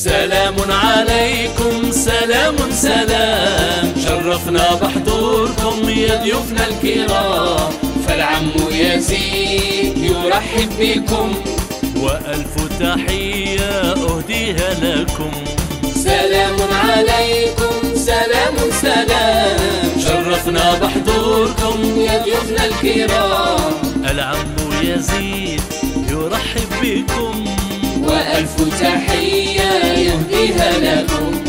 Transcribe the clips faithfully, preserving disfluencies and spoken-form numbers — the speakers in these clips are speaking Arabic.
سلام عليكم سلام سلام، شرفنا بحضوركم يا ضيوفنا الكرام، فالعم يزيد يرحب بكم وألف تحية أهديها لكم. سلام عليكم سلام سلام، شرفنا بحضوركم يا ضيوفنا الكرام، العم يزيد يرحب بكم وألف تحية يهديها لكم.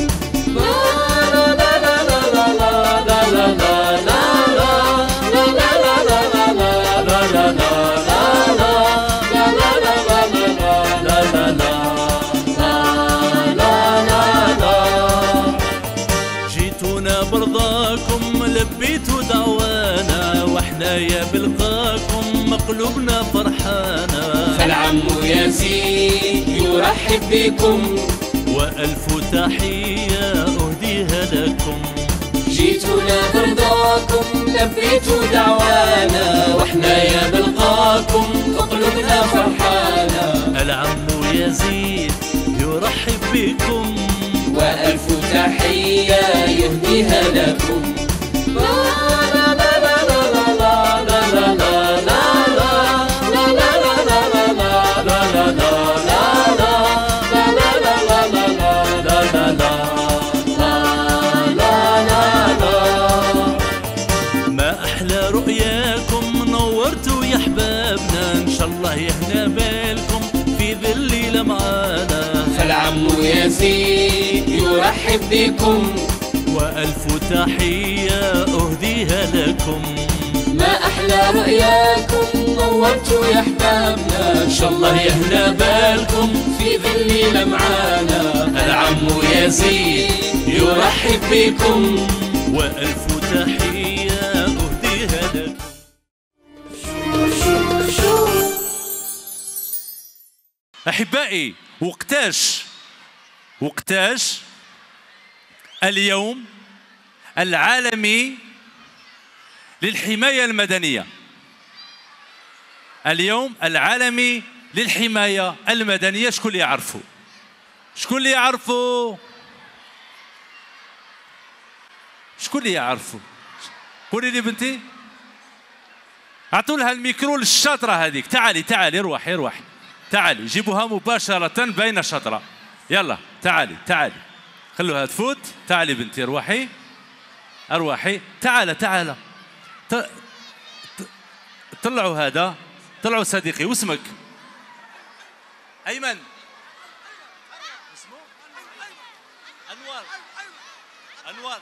جيتونا برضاكم لبيتوا دعوانا، واحنا يا بلقاكم مقلوبنا فرحانا، فالعم يزيد يرحب بكم وألف تحية أهديها لكم. جيتونا برضاكم لبيتوا دعوانا، واحنا يا بلقاكم قلوبنا فرحانا، العم يزيد يرحب بكم وألف تحية يهديها لكم. ما أحلى رؤياكم نورتوا يا حبابنا، إن شاء الله يهنا بالكم في ذل لمعانا، فالعم يزيد يرحب بكم وألف تحية أهديها لكم. ما أحلى رؤياكم نورتوا يا حبابنا، إن شاء الله يهنا بالكم في ظل لمعانا، العم يزيد يرحب بكم وألف تحية أهديها لكم. أحبائي، وقتاش وقتاش اليوم العالمي للحماية المدنية؟ اليوم العالمي للحماية المدنية، شكون اللي يعرفوا؟ شكون اللي يعرفوا؟ شكون اللي يعرفوا؟ قولي لي بنتي، اعطوا لها الميكرو للشاطرة هذيك. تعالي تعالي اروحي اروحي تعالي، جيبوها مباشرة بين شطرة. يلا تعالي تعالي، خلوها تفوت. تعالي بنتي اروحي اروحي. تعال تعال طلعوا هذا، طلعوا صديقي. واسمك؟ أيمن. اسمه؟ أنور. أنور.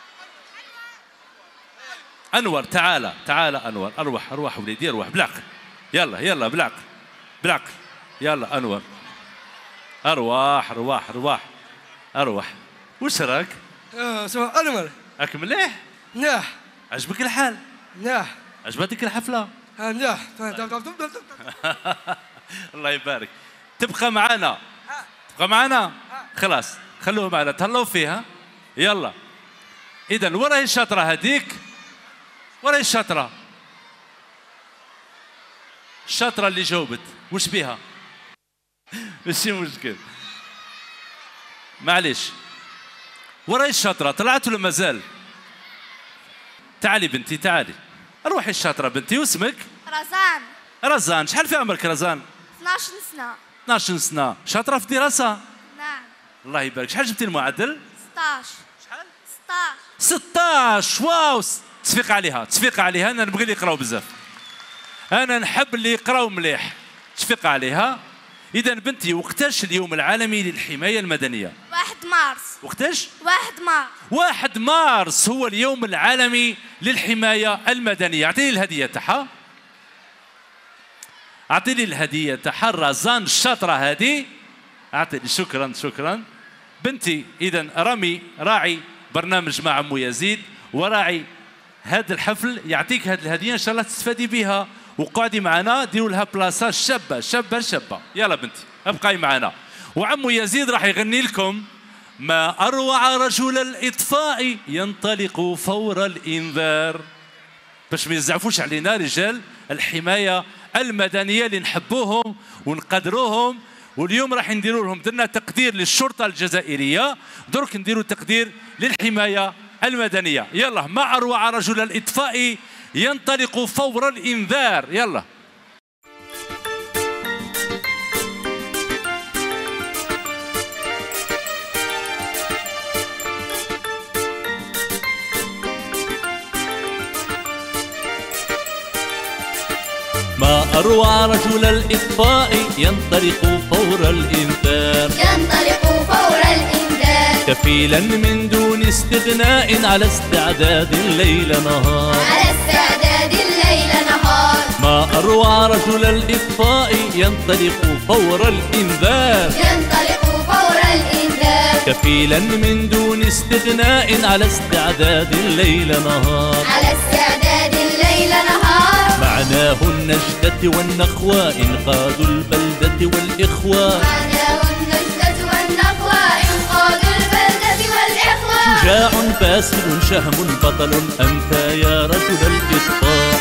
أنور تعال تعال أنور. أروح أروح وليدي أروح بالعقل. يلا يلا بالعقل بالعقل. يلا أنور أرواح أرواح أرواح أروح. وش راك؟ اه سوا أنور. راك مليح؟ مليح. عجبك الحال؟ مليح. عجبتك الحفلة؟ اه مليح. الله يبارك. تبقى معنا؟ تبقى معنا؟ خلاص خلوه معنا، تهلاو فيها. يلا إذا وراهي الشاطرة هذيك، وراهي الشاطرة الشاطرة اللي جاوبت. وش بيها؟ ماشي مشكل، معليش. وراهي الشاطرة طلعت ولا مازال؟ تعالي بنتي تعالي. روحي الشاطرة بنتي. واسمك؟ رزان. رزان. شحال في عمرك رزان؟ اثناش سنة. اثناش سنة. شاطرة في الدراسة؟ نعم. الله يبارك. شحال جبتي المعدل؟ ستاش. شحال؟ ستاش. ستاش. واو. تصفيق عليها تصفيق عليها. أنا نبغي اللي يقراو بزاف، أنا نحب اللي يقراو مليح. تصفيق عليها. إذا بنتي، وقتاش اليوم العالمي للحماية المدنية؟ واحد مارس. وقتاش؟ واحد مارس. واحد مارس هو اليوم العالمي للحماية المدنية. أعطيني الهدية تاعها. أعطيني الهدية تاعها رزان الشاطرة هذه. أعطيني. شكرا شكرا بنتي. إذا رامي راعي برنامج مع عمو يزيد وراعي هذا الحفل، يعطيك هذه الهدية إن شاء الله تستفادي بها. وقعدي معنا، ديروا لها بلاصة شابة شابة شابة. يلا بنتي ابقاي معنا. وعمو يزيد راح يغني لكم ما أروع رجل الإطفاء ينطلق فور الإنذار، باش ما يزعفوش علينا رجال الحماية المدنية اللي نحبوهم ونقدروهم واليوم راح نديروا لهم، درنا تقدير للشرطه الجزائريه، درك نديروا تقدير للحمايه المدنيه. يلا، مع اروع رجل الاطفاء ينطلق فور الانذار. يلا. ما أروع رجل الإطفاء ينطلق فور الإنذار، ينطلق فور الإنذار، كفيلا من دون استغناء على استعداد الليل نهار، على استعداد الليل نهار. ما أروع رجل الإطفاء ينطلق فور الإنذار، ينطلق فور الإنذار، كفيلا من دون استغناء على استعداد الليل نهار، على استعداد الليل نهار. معناه النجدة والنخوة إنقاذ البلدة والإخوة، معناه النجدة والنخوة إنقاذ البلدة والإخوة. شجاع باسل شهم بطل أنت يا رجل الإطفاء.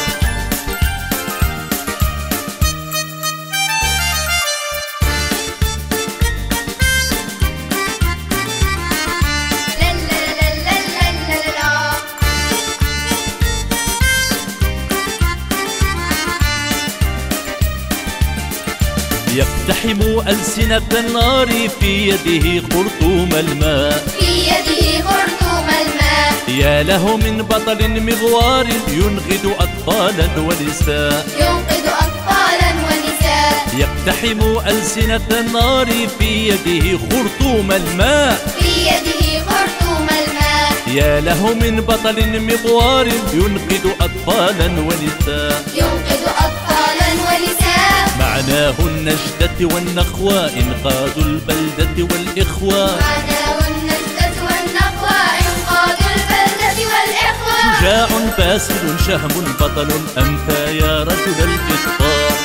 يقتحم ألسنة النار في يده خرطوم الماء، في يده خرطوم الماء. يا له من بطل مغوار ينقذ أطفالا ونساء، ينقذ أطفالا ونساء. يقتحم ألسنة النار في يده خرطوم الماء، في يده خرطوم الماء. يا له من بطل مغوار ينقذ أطفالا ونساء، ينقذ أطفالا ونساء. معناه النجدة والنخوة إنقاذ البلدة والإخوة، معناه النجدة والنخوة إنقاذ البلدة والإخوة. شجاع باسل شهم بطل أنت يا رجل الإطفاء.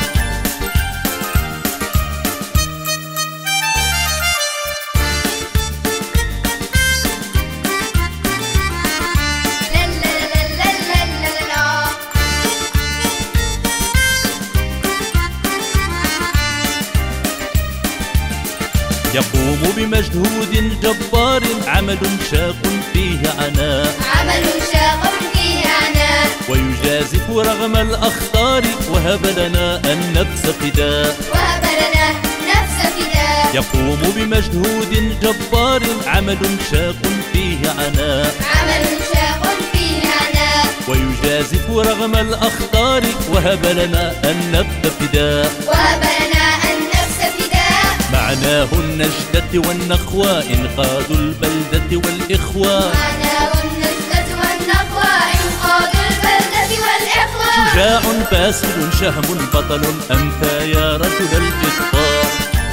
يقوم بمجهود جبار عمل شاق فيه عناء، عمل شاق فيه عناء. ويجازف رغم الأخطار وهب لنا النفس فداء، وهب لنا نفس فداء. يقوم بمجهود جبار عمل شاق فيه عناء، عمل شاق فيه عناء. ويجازف رغم الأخطار وهب لنا النفس فداء، وهب لنا النفس فداء. معناه النجدة والنخوة إنقاذ البلدة والإخوة، معناه النجدة والنخوة إنقاذ البلدة والإخوة. شجاع باسل شهم بطل أنت يا رجل الإطفاء.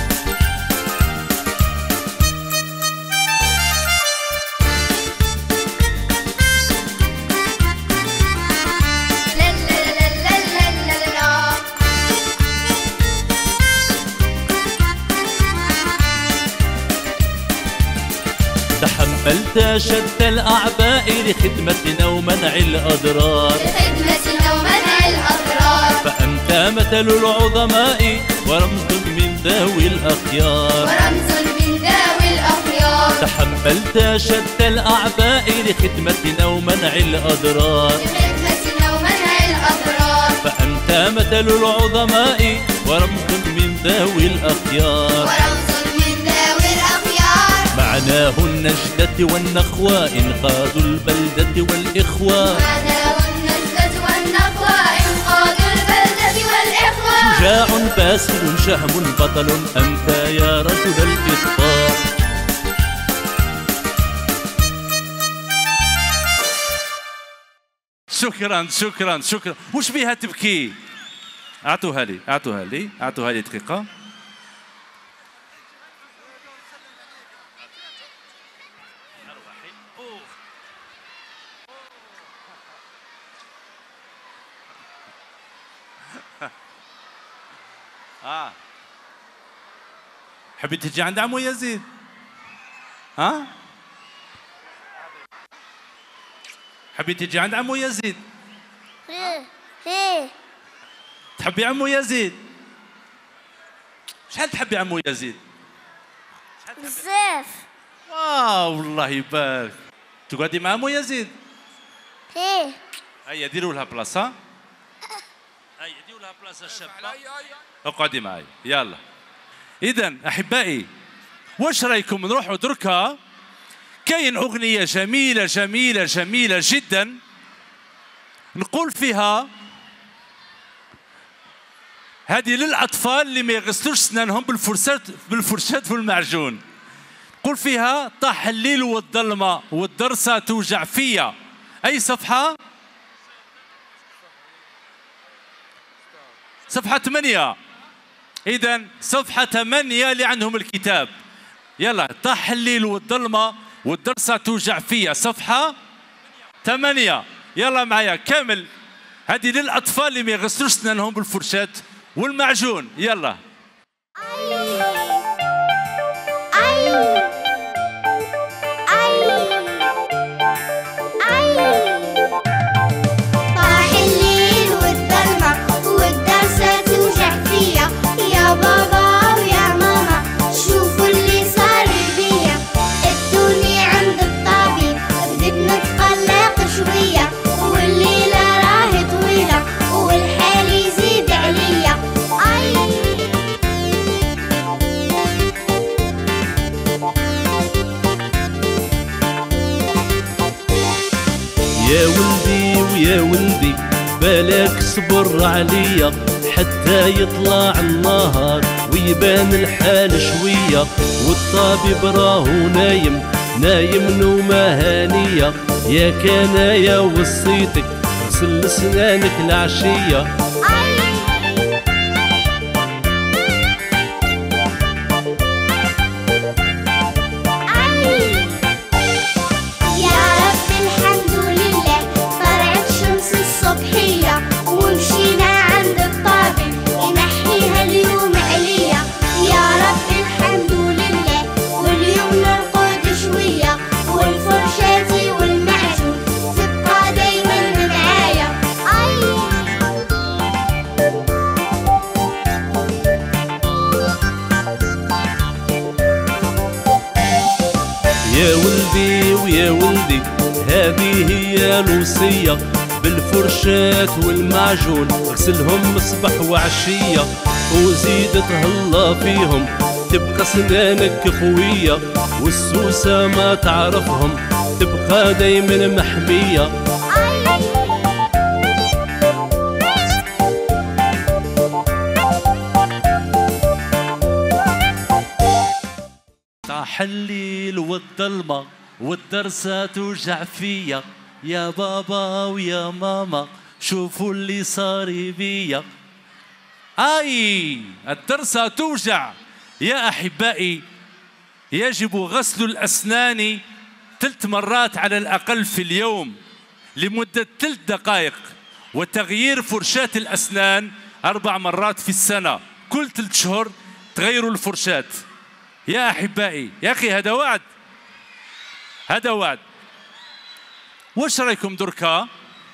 تحملت شتى الأعباء لخدمتنا ومنع الأضرار، لخدمتنا ومنع الأضرار. فأنت مثل العظماء ورمز من ذوي الأخيار، ورمز من ذوي الأخيار. تحملت شتى الأعباء لخدمتنا ومنع الأضرار، لخدمتنا ومنع الأضرار. فأنت مثل العظماء ورمز من ذوي الأخيار، ورمز من ذوي الأخيار. معناه النجدة والنخوة إنقاذ البلدة والإخوة، معناه النجدة والنخوة إنقاذ البلدة والإخوة. شجاع باسل شهم بطل أنت يا رجل الإطفاء. شكرا شكرا شكرا. وش بيها تبكي؟ اعطوها لي اعطوها لي اعطوها لي دقيقة. اه حبيت تجي عند عمو يزيد؟ ها؟ حبيت تجي عند عمو يزيد؟ ايه ايه تحبي عمو يزيد؟ شحال تحبي عمو يزيد؟ بزاف. واو الله يبارك. تقعدي مع عمو يزيد؟ ايه. هيا ديروا لها بلاصه. هيا ديروا لها بلاصه شابه. اقعدي معي يلا. اذا احبائي واش رايكم نروحوا دركا؟ كاين اغنيه جميله جميله جميله جدا نقول فيها هذه للاطفال اللي ما يغسلوش سنانهم بالفرشات بالفرشات والمعجون. نقول فيها طاح الليل والظلمه والدرسه توجع فيا. اي صفحه؟ صفحه ثمانية. اذا صفحه ثمانية اللي عندهم الكتاب. يلا طاح الليل والظلمه والدرسه توجع فيا. صفحه ثمانية. يلا معايا كامل. هذه للاطفال اللي ما يغسلوش سنانهم بالفرشات والمعجون. يلا. طاح الليل والظلمة والدرسة توجع فيا. يا بابا ويا ماما شوفوا اللي صار بيا. ادوني عند الطبيب بديت نتقلق شوية. والليلة راهي طويلة والحال يزيد عليا. أي يا ولدي ويا ولدي بالك صبر عليا حتى يطلع النهار ويبان الحال شوية. والطبيب راهو نايم نايم نومة هانية. يا كان يا وصيتك غسل سنانك العشية. يا ولدي ويا ولدي هذه هي الوصية. بالفرشات والمعجون اغسلهم صبح وعشية. وزيد تهلا فيهم تبقى سنانك قوية. والسوسة ما تعرفهم تبقى دايما محمية. طاح الليل والظلمة والدرسة توجع فيا. يا بابا ويا ماما شوفوا اللي صار بيا. اي الدرسة توجع. يا احبائي يجب غسل الاسنان ثلاث مرات على الاقل في اليوم لمدة ثلاث دقائق. وتغيير فرشاة الاسنان اربع مرات في السنة. كل ثلاث شهور تغيروا الفرشاة. يا احبائي يا اخي هذا وعد هذا وعد. واش رايكم دركا؟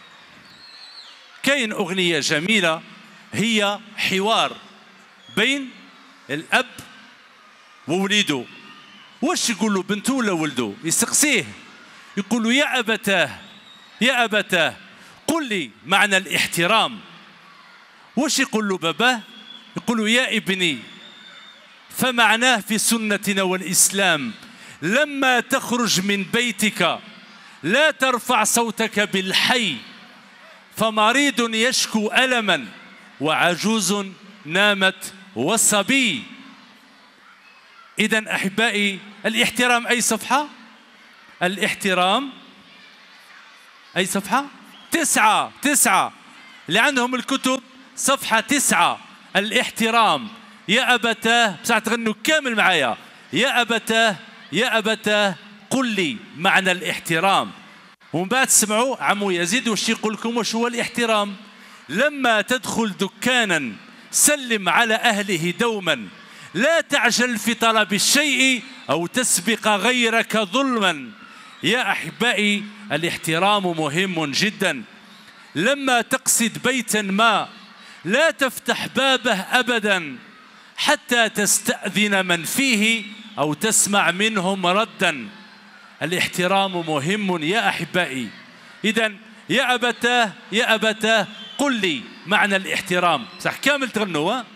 كاين اغنيه جميله هي حوار بين الاب ووليده. واش يقول له بنته ولا ولده؟ يسقسيه يقول له يا ابتاه يا ابتاه قل لي معنى الاحترام. واش يقول له باباه؟ يقول له يا ابني فمعناه في سنتنا والإسلام لما تخرج من بيتك لا ترفع صوتك بالحي فمريض يشكو ألما وعجوز نامت والصبي. إذن أحبائي الاحترام أي صفحة؟ الاحترام أي صفحة؟ تسعة تسعة اللي عندهم الكتب صفحة تسعة. الاحترام. يا أبتاه بصح تغنوا كامل معايا. يا أبتاه يا أبتاه قل لي معنى الاحترام. ومن بعد تسمعوا عمو يزيد واش يقول لكم واش هو الاحترام. لما تدخل دكانا سلم على أهله دوما لا تعجل في طلب الشيء أو تسبق غيرك ظلما. يا أحبائي الاحترام مهم جدا. لما تقصد بيتا ما لا تفتح بابه أبدا حتى تستأذن من فيه أو تسمع منهم ردا. الاحترام مهم يا أحبائي. إذن يا أبتاه يا أبتاه قل لي معنى الاحترام. صح كامل تغنوا. يا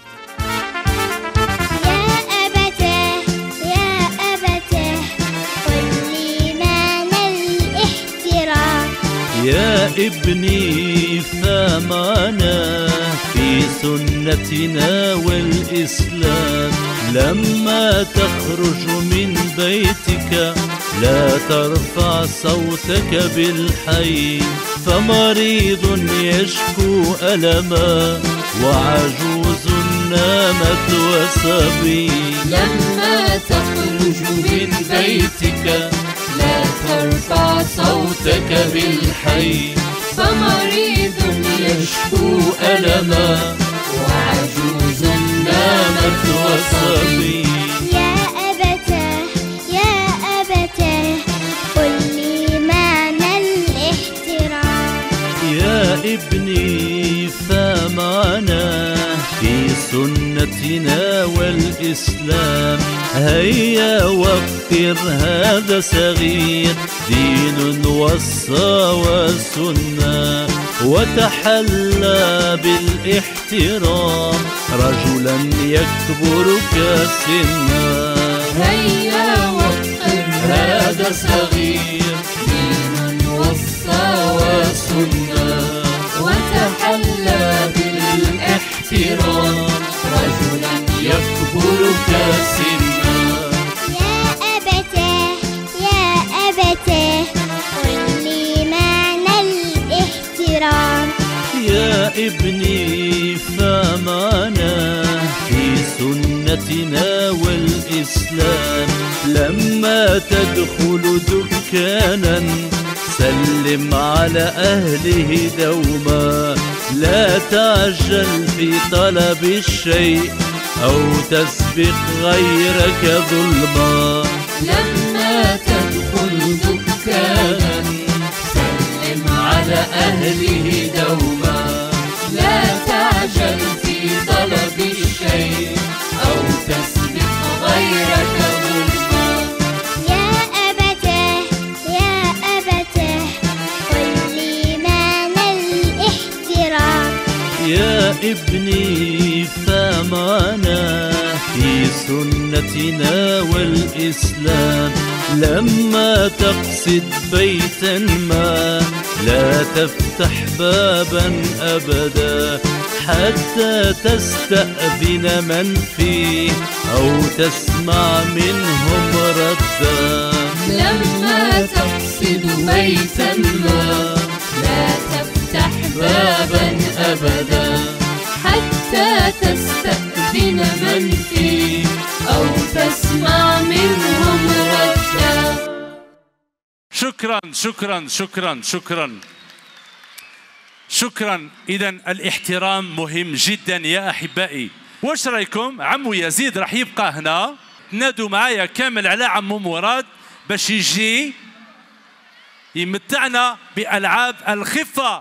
أبتاه يا أبتاه قل لي معنى الاحترام. يا ابني فمعنا في سنتنا والإسلام، لما تخرج من بيتك لا ترفع صوتك بالحي، فمريض يشكو ألما وعجوز نامت وصبي. لما تخرج من بيتك لا ترفع صوتك بالحي، فمريض يشكو ألما وعجوز نامت وصبي. يا أبتاه يا أبتاه قل لي معنى الاحترام. يا ابني فمعنا في سنتنا والإسلام، هيا وقر هذا صغير دين وصى وسنة، وتحلى بالاحترام رجلا يكبرك سنا. هيا وقر هذا صغير دين وصى وسنة، وتحلى بالاحترام رجلا يكبرك سنا. يا أبتاه يا أبتاه قل لي معنى الاحترام. يا ابني فمعنا في سنتنا والإسلام، لما تدخل دكانا سلم على أهله دوما، لا تعجل في طلب الشيء أو تسبق غيرك ظلما. لما تدخل دكانا سلم على أهله دوما، لا تعجل في طلب الشيء أو تسبق غيرك ظلما. يا أبتاه يا أبتاه قل لي معنى الاحترام. يا ابني فمعنا في سنتنا والإسلام، لما تقصد بيتا ما لا تفتح بابا أبدا حتى تستأذن من فيه أو تسمع منهم ردا. لما تقصد بيتا ما لا تفتح بابا أبدا حتى تستأذن من فيه أو تسمع منهم ردا. شكرا شكرا شكرا شكرا شكرا. إذا الاحترام مهم جدا يا أحبائي. واش رايكم؟ عمو يزيد راح يبقى هنا، تنادوا معايا كامل على عمو مراد باش يجي يمتعنا بألعاب الخفة.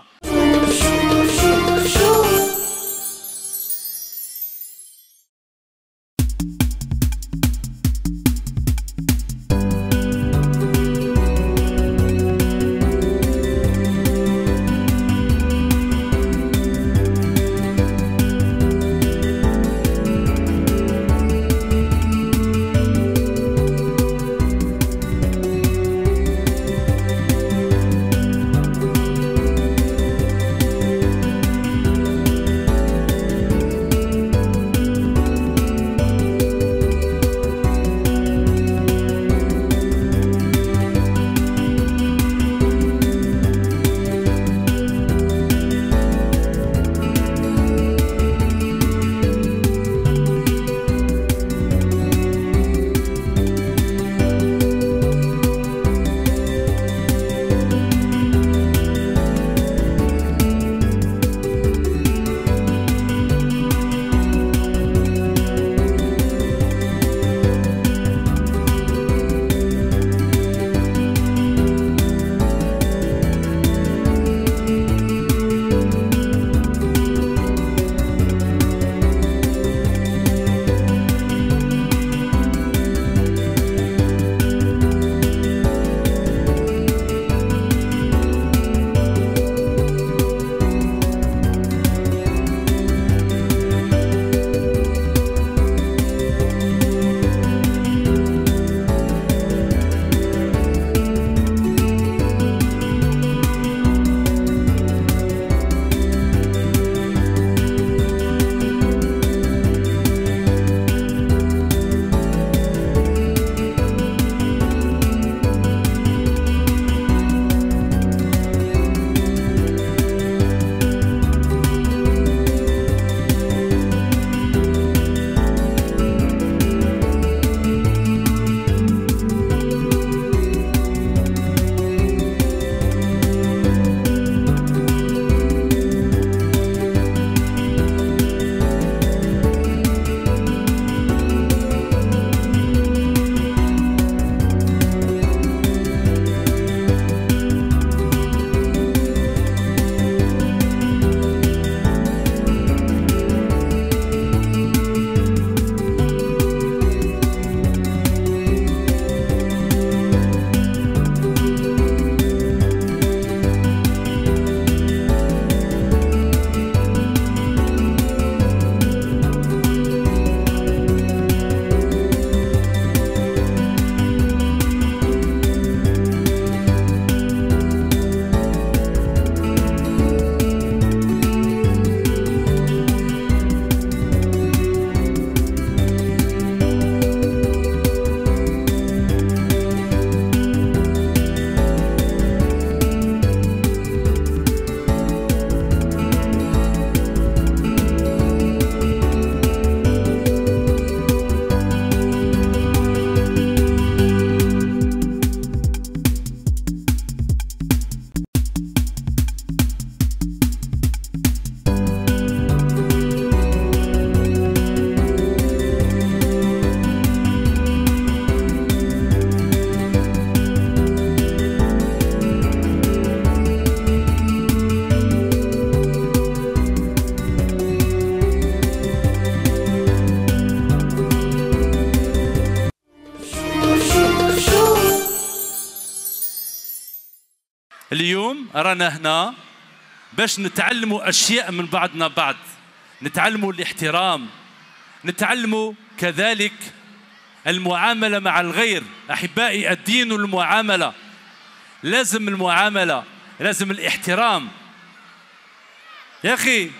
اليوم رانا هنا باش نتعلموا أشياء من بعضنا بعض، نتعلموا الاحترام، نتعلموا كذلك المعاملة مع الغير. أحبائي، الدين والمعاملة، لازم المعاملة، لازم الاحترام. يا أخي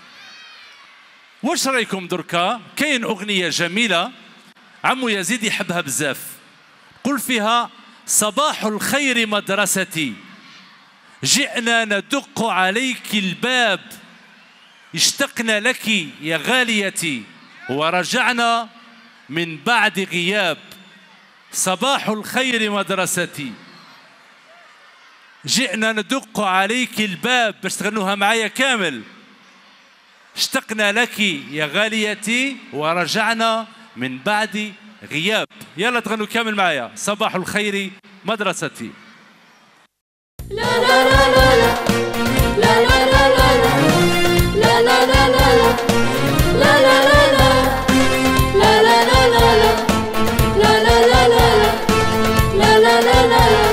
واش رايكم دركا؟ كاين أغنية جميلة عمو يزيد يحبها بزاف، قل فيها: صباح الخير مدرستي، جئنا ندق عليك الباب، اشتقنا لك يا غاليتي، ورجعنا من بعد غياب. صباح الخير مدرستي، جئنا ندق عليك الباب، باش تغنوها معايا كامل. اشتقنا لك يا غاليتي، ورجعنا من بعد غياب. يلا تغنوا كامل معايا: صباح الخير مدرستي. لا لا لا لا لا لا لا لا لا لا لا لا لا لا لا لا لا لا لا.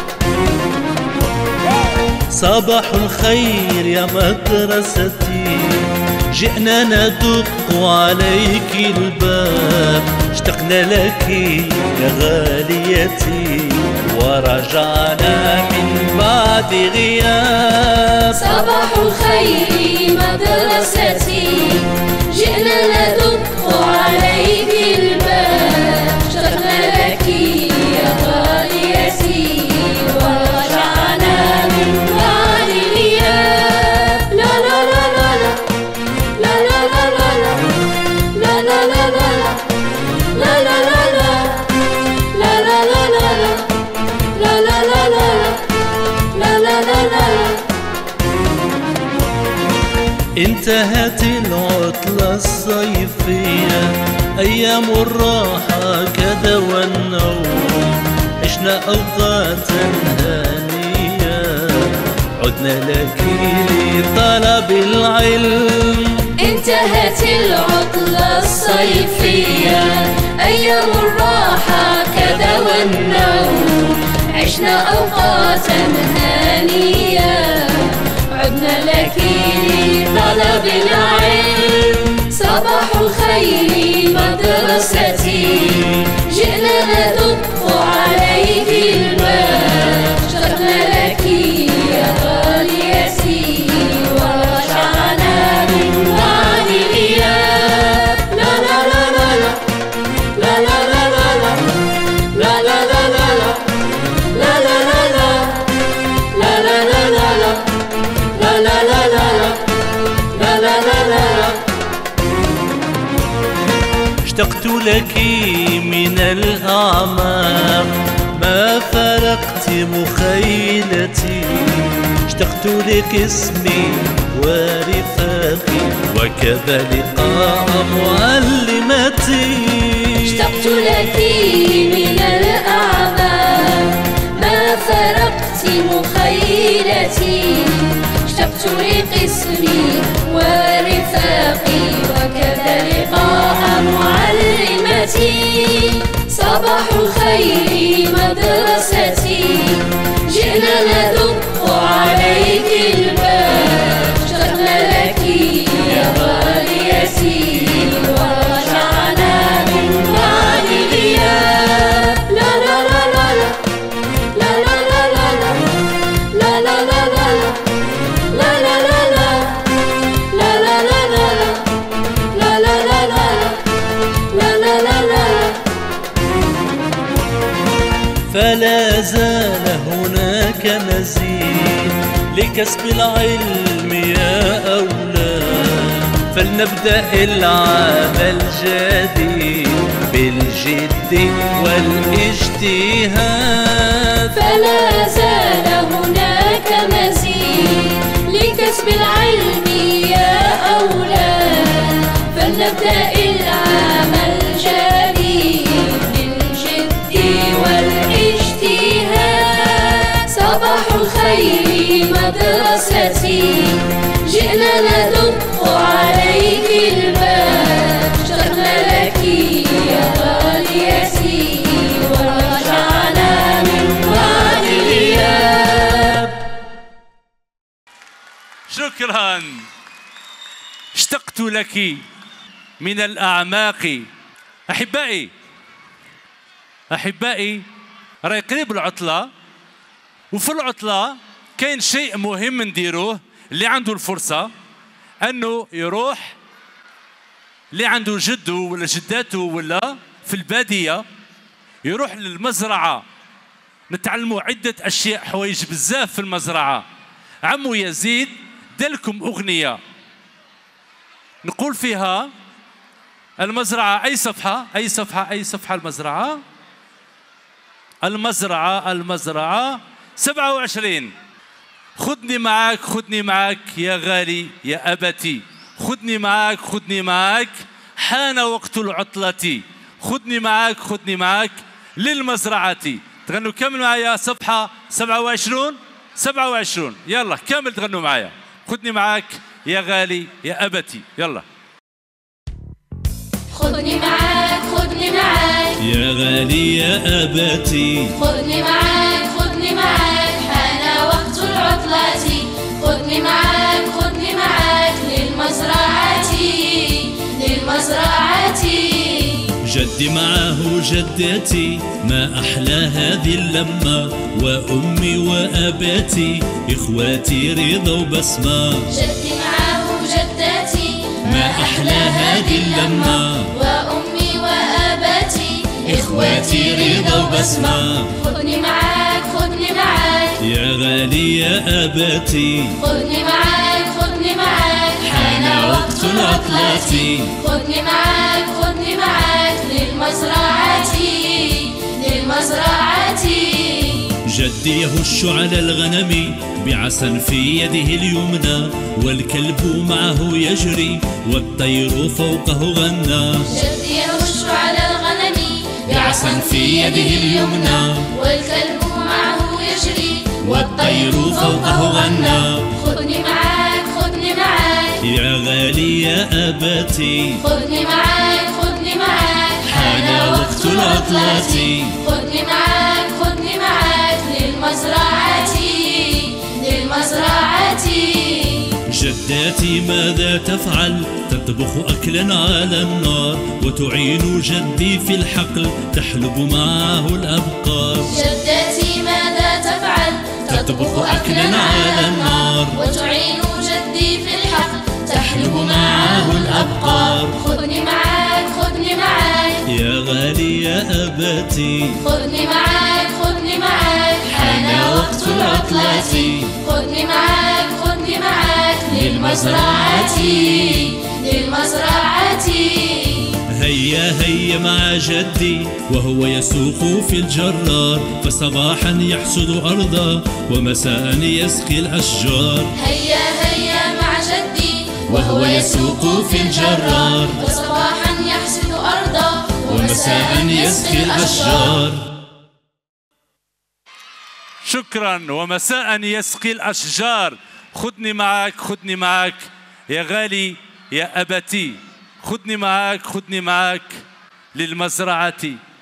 صباح الخير يا مدرستي، جئنا ندق عليك الباب، اشتقنا لك يا غاليتي، ورجعنا من بعد غياب. صباح الخير مدرستي، جئنا ندق عليك الباب، اشتقنا لك يا غاليتي، ورجعنا من بعد غياب. لا لا لا لا لا لا لا لا لا لا لا لا لا انتهت العطلة الصيفية، أيام الراحة كذا والنوم، عشنا أوقاتا هانية، عدنا لك لطلب العلم. انتهت العطلة الصيفية، أيام الراحة كذا والنوم، عشنا أوقاتا هانية، عدنا لك لطلب العلم. صباح الخير مدرستي، جئنا ندق عليك الباب، اشتقنا لك يا غاليتي، ورجعنا من بعد غياب. لا لا لا لا لا لا لا لا لا لا لا لا لا لا لا لا لا لا لا. اشتقت لك من الأعماق، ما فرقت مخيلتي، اشتقت لك اسمي ورفاقي، وكذا لقاء معلمتي. اشتقت لك من الأعماق، ما فرقت مخيلتي، اشتقت لقسمي ورفاقي، وكذا لقاء معلمتي. صباح الخير مدرستي، جئنا ندق عليك الباب، اشتقنا لك يا غاليتي، ورجعنا من بعد غياب. لا لا لا لا لا لا لا لا لا لا لا فلا زال هناك مزيد لكسب العلم يا أولاد، فلنبدأ العام الجديد بالجد والاجتهاد. فلا زال هناك مزيد لكسب العلم يا أولاد، فلنبدأ العام الجديد بالجد والاجتهاد. صباح الخير مدرستي، جئنا ندق عليك الباب، اشتقنا لك يا غاليتي، ورجعنا من بعد غياب. شكرا. اشتقت لك من الأعماق. أحبائي أحبائي راهي قريب العطلة، وفي العطلة كاين شيء مهم نديروه. اللي عنده الفرصة أنه يروح، اللي عنده جده ولا جداته ولا في البادية، يروح للمزرعة. نتعلموا عدة أشياء، حوايج بزاف في المزرعة. عمو يزيد دلكم أغنية نقول فيها المزرعة. أي صفحة أي صفحة أي صفحة المزرعة المزرعة المزرعة سبعة وعشرين. خذني معاك خذني معاك يا غالي يا أبتي، خذني معاك خذني معاك حان وقت العطلة، خذني معاك خذني معاك للمزرعة. تغنوا كامل معايا صفحة سبعة وعشرين سبعة وعشرين. يلا كامل تغنوا معايا. خذني معاك يا غالي يا أبتي. يلا. خذني معاك خذني معاك يا غالي يا أبتي، خذني معاك خذني معاك حان وقت العطلة، خذني معاك خذني معاك للمزرعة للمزرعة. جدي معه جدتي ما أحلى هذه اللمة، وأمي وأبتي إخواتي رضا وبسمة. جدي معه جدتي ما أحلى هذه اللمة، وأمي وأبتي إخواتي رضا وبسمة. خذني معاك خذني معاك يا غالي يا أبتي، خذني معاك خذني معاك حان وقت العطلة، خذني معاك خذني معاك للمزرعة للمزرعة. جدي يهش على الغنم بعصا في يده اليمنى، والكلب معه يجري والطير فوقه غنى. جدي يهش على الغنم بعصا في يده اليمنى، والكلب معه يجري والطير فوقه غنى. خذني معاك خذني معاك يا غالي يا أبتي، خذني معاك خذني معاك حان وقت العطلة، خذني معاك خذني معاك للمزرعة للمزرعة. جداتي ماذا تفعل؟ تطبخ أكلا على النار، وتعين جدي في الحقل تحلب معه الأبقار. جدتي ماذا تفعل؟ تطبخ أكلا على النار، وتعين جدي في الحقل تحلب معه الأبقار. خذني معاك خذني معاك يا غالي يا أبتي، خذني معاك خذني معاك حان وقت العطلة، خذني معاك خذني معاك للمزرعة للمزرعة. هيا هيا مع جدي وهو يسوق في الجرار، فصباحا يحصد أرضا ومساء يسقي الأشجار. هيا هيا مع جدي وهو يسوق في الجرار، وصباحا يحصد أرضا ومساء يسقي الأشجار. شكرا. ومساء يسقي الأشجار. خذني معاك خذني معاك يا غالي يا أبتي، خذني معاك خذني معاك للمزرعة.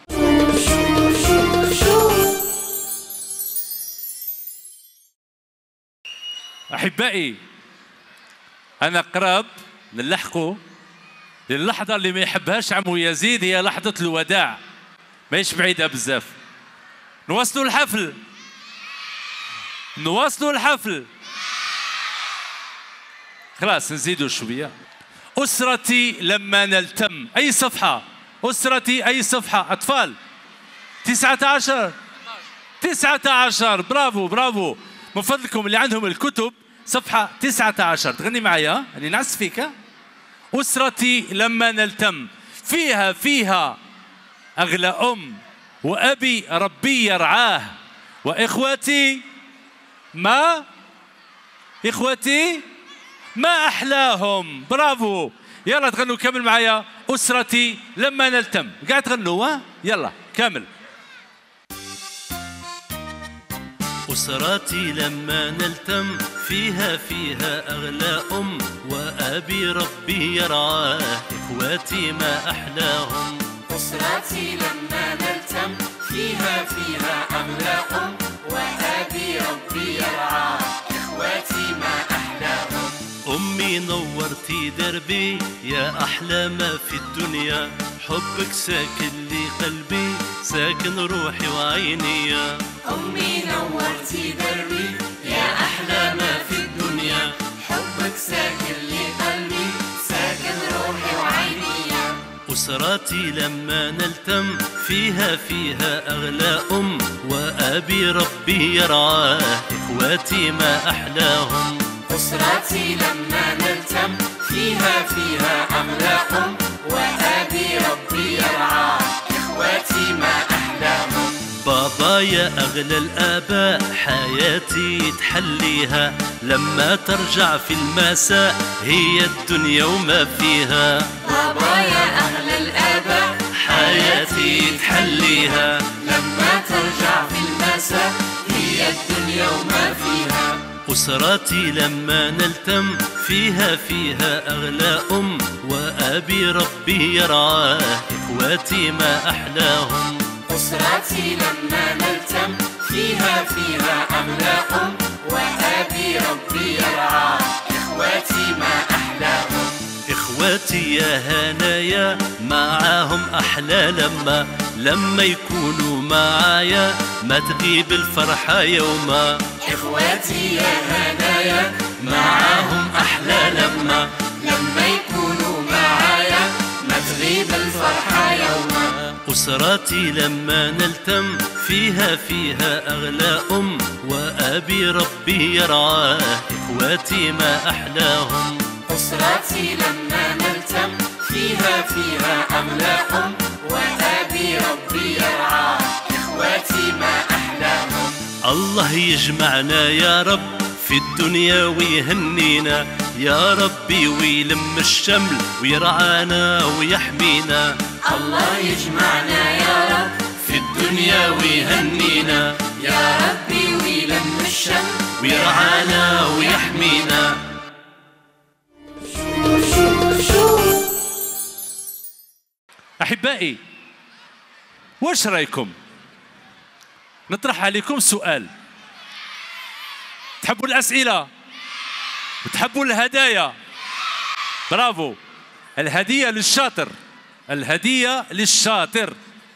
أحبائي أنا قراب نلحقوا للحظة اللي ما يحبهاش عمو يزيد، هي لحظة الوداع، ماهيش بعيدة بزاف. نواصلوا الحفل نواصلوا الحفل خلاص نزيدوا شوية. أسرتي لما نلتم. أي صفحة؟ أسرتي أي صفحة؟ أطفال تسعة عشر تسعة عشر. برافو برافو. من فضلكم اللي عندهم الكتب صفحة تسعة عشر تغني معايا، أنا نعس فيك. أسرتي لما نلتم. فيها فيها أغلى أم وأبي ربي يرعاه، وإخوتي ما إخوتي ما أحلاهم. برافو. يلا تغنوا كامل معايا. أسرتي لما نلتم. قاعد تغنوا ها؟ يلا كامل. أسرتي لما نلتم، فيها فيها أغلى أم وأبي ربي يرعاه، إخواتي ما أحلاهم. أسرتي لما نلتم، فيها فيها أغلى أم وأبي ربي يرعاه، إخواتي ما أحلاهم. في دربي يا أحلى ما في الدنيا، حبك ساكن لي قلبي ساكن روحي وعيني يا أمي نورتي دربي يا أحلى ما في الدنيا، حبك ساكن لي قلبي ساكن روحي وعيني يا أسرتي لما نلتم فيها فيها أغلى أم وأبي ربي يرعاه، إخواتي ما أحلاهم. أسرتي لما نلتم فيها فيها أغلى أم وأبي ربي يرعاه، إخواتي ما أحلاهم. بابا يا أغلى الآباء حياتي تحليها، لما ترجع في المساء هي الدنيا وما فيها. بابا يا أغلى الآباء حياتي تحليها، لما ترجع في المساء هي الدنيا وما فيها. أسرتي لما نلتم فيها فيها أغلى أم وأبي ربي يرعاه، إخواتي ما أحلاهم. أسرتي لما نلتم فيها فيها أغلى أم وأبي ربي يرعاه، إخواتي ما أحلاهم. إخواتي يا هنايا معاهم أحلى لما لما يكونوا معايا ما تغيب الفرحة يوما. إخواتي يا هنايا معاهم أحلى لما لما يكونوا معايا ما تغيب الفرحة يوما. أسرتي لما نلتم فيها فيها أغلى أم وأبي ربي يرعاه، إخواتي ما أحلاهم. أسرتي لما نلتم فيها فيها أغلى أم وأبي ربي يرعاه، إخواتي ما أحلاهم. الله يجمعنا يا رب في الدنيا ويهنينا يا ربي، ويلم الشمل ويرعانا ويحمينا. الله يجمعنا يا رب في الدنيا ويهنينا يا ربي، ويلم الشمل ويرعانا ويحمينا. أحبائي، واش رايكم نطرح عليكم سؤال؟ تحبوا الأسئلة وتحبوا الهدايا؟ برافو، الهدية للشاطر، الهدية للشاطر.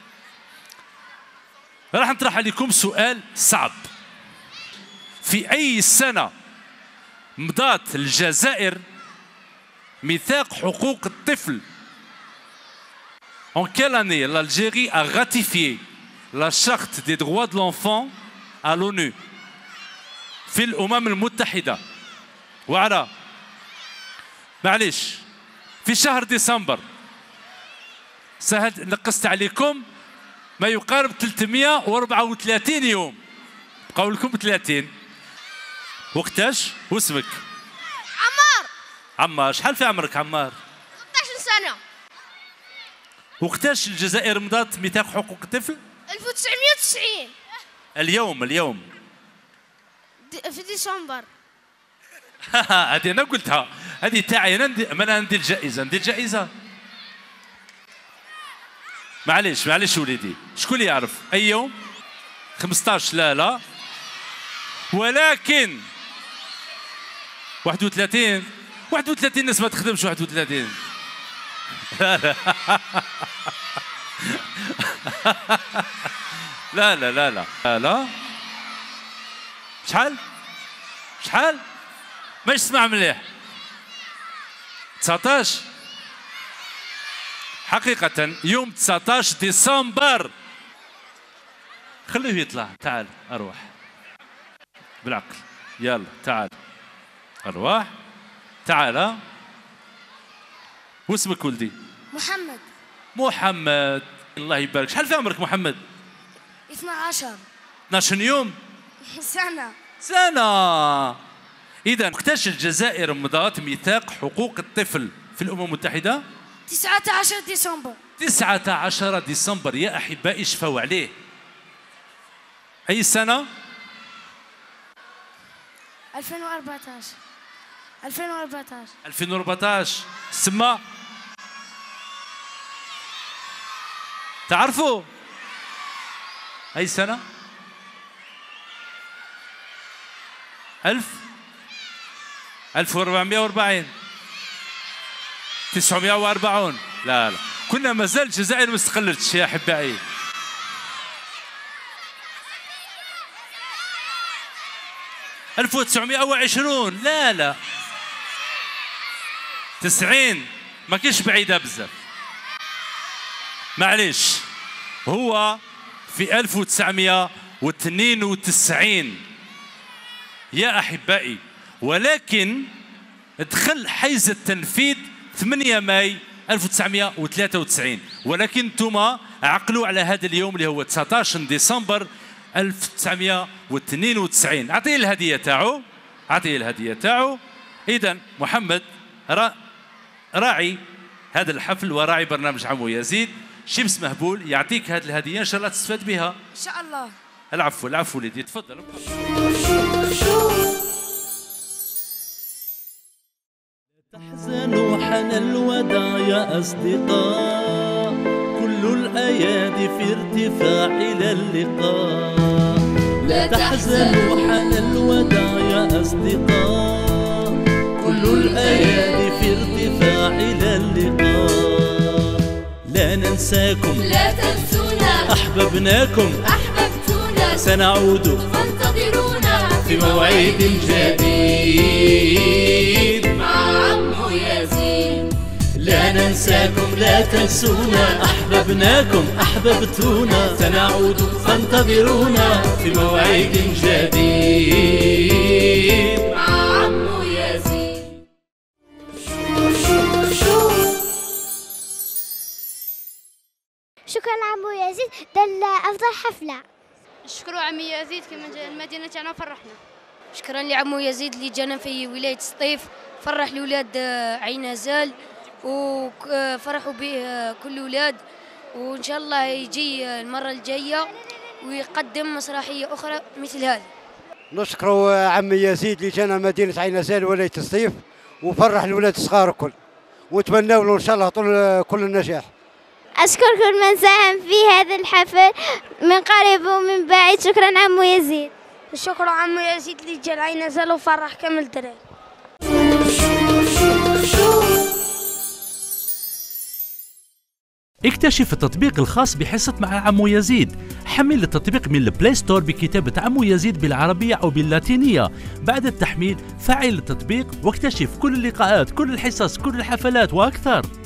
راح نطرح عليكم سؤال صعب. في أي سنة مضات الجزائر ميثاق حقوق الطفل؟ En quelle année l'Algérie a ratifié la charte des droits de l'enfant à l'ONU في الأمم المتحدة؟ وعلى معليش في شهر ديسمبر. سهل، نقصت عليكم ما يقارب ثلاثمئة وأربعة وثلاثين يوم، بقاو لكم ثلاثين. وقتاش؟ واسمك؟ عمار. عمار، شحال في عمرك عمار؟ ستة عشر سنة. وقتاش الجزائر مضات ميثاق حقوق الطفل؟ ألف وتسعمئة وتسعين. اليوم اليوم دي في ديسمبر. هذه انا قلتها، هذه تاعي انا. ندي ما انا ندير الجائزه، ندير الجائزه. معليش معليش وليدي، شكون اللي يعرف اي يوم؟ خمسطاش لا لا، ولكن واحد وثلاثين واحد وثلاثين الناس ما تخدمش واحد وثلاثين. لا لا لا لا لا لا لا لا. شحال شحال ما يسمع مليح. تسعطاش حقيقة يوم تسعطاش ديسمبر. خليه يطلع. تعال أروح بالعقل. يلا تعال أرواح. تعال. واسمك ولدي؟ محمد. محمد، الله يبارك. شحال في عمرك محمد؟ اثنا عشر. اثناش يوم؟ سنة. سنة. إذا وقتاش الجزائر مضات ميثاق حقوق الطفل في الأمم المتحدة؟ تسعة عشر ديسمبر. تسعة عشر ديسمبر. يا أحبائي شفاو عليه. أي سنة؟ ألفين وأربعة عشر. ألفين وأربعة عشر. ألفين وأربعطاش. سما تعرفوا أي سنة؟ ألف ألف وأربعمئة وأربعين. تسعمائة وأربعين. لا لا كنا مازال الجزائر ما استقلتش يا احبائي. ألف وتسعمائة وعشرين. لا لا تسعين ما كاينش بعيده بزاف. معليش هو في ألف وتسعمائة واثنين وتسعين يا احبائي، ولكن دخل حيز التنفيذ ثمانية ماي ألف وتسعمائة وثلاثة وتسعين، ولكن انتم عقلوا على هذا اليوم اللي هو تسعة عشر ديسمبر ألف وتسعمائة واثنين وتسعين. اعطيه الهديه تاعو، اعطيه الهديه تاعو. اذا محمد را راعي هذا الحفل وراعي برنامج عمو يزيد، شمس مهبول يعطيك هذه الهديه ان شاء الله تستفاد بها ان شاء الله. العفو العفو وليدي، تفضل. تحزنوا حان الوداع يا أصدقاء، كل الأيادي في ارتفاع إلى اللقاء. لا تحزنوا حان الوداع يا أصدقاء، كل الأيادي في ارتفاع إلى اللقاء. لا ننساكم لا تنسونا، أحببناكم أحببتونا، سنعود فانتظرونا في موعد جديد مع عمو يزيد. لا ننساكم لا تنسونا، أحببناكم أحببتونا، سنعود فانتظرونا في موعد جديد مع عمو يزيد. شكرا عمو يزيد، ده أفضل حفلة. شكرا عمي يزيد كما جا المدينة تاعنا فرحنا. شكرا لعمو يزيد اللي جانا في ولاية سطيف، فرح الأولاد عين هزال وفرحوا به كل الأولاد، وإن شاء الله يجي المرة الجاية ويقدم مسرحية أخرى مثل هذه. نشكر عمي يزيد اللي جانا مدينة عين هزال ولاية سطيف وفرح الأولاد الصغار الكل، ونتمنى له إن شاء الله طول كل النجاح. أشكر كل من ساهم في هذا الحفل من قريب ومن بعيد. شكرا عمو يزيد. شكرا عمو يزيد اللي جا عين هزال وفرح كامل الدراري. اكتشف التطبيق الخاص بحصة مع عمو يزيد. حمل التطبيق من البلاي ستور بكتابة عمو يزيد بالعربية أو باللاتينية. بعد التحميل فعل التطبيق واكتشف كل اللقاءات، كل الحصص، كل الحفلات وأكثر.